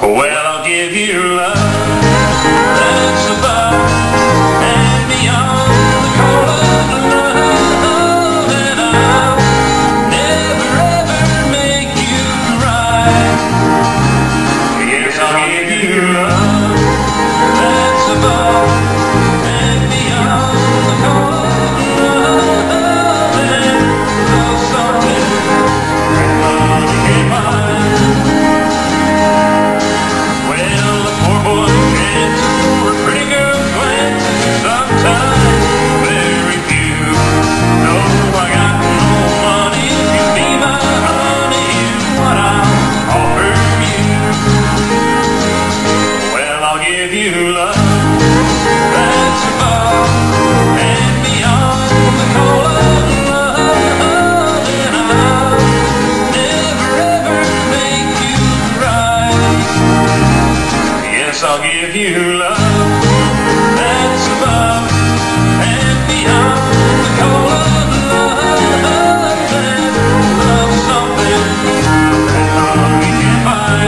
Well, I'll give you love that's above and beyond the call of love, and I'll never ever make you cry. Yes, I'll give you love that's above and beyond the call of love, and love something that money can't buy. I'll give you love that's above and beyond the call of love, and love something that money can't buy.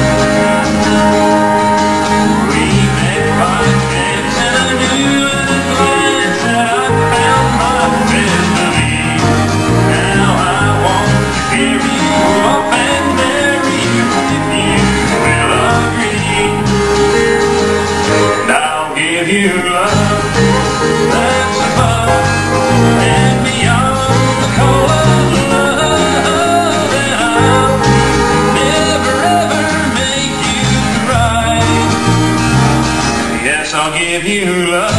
We met by chance, and I knew at a glance that I found my destiny. Now I want to carry you up and marry you if you will agree. Give you love that's above and beyond the call of love, and I'll never ever make you cry. Yes, I'll give you love